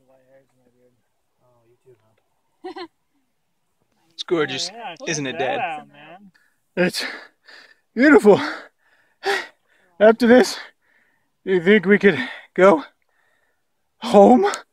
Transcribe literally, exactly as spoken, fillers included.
of white hairs in my beard. Oh, you too, huh? It's gorgeous, Oh, yeah, isn't check it, that Dad? out, man. It's beautiful. After this, do you think we could go home?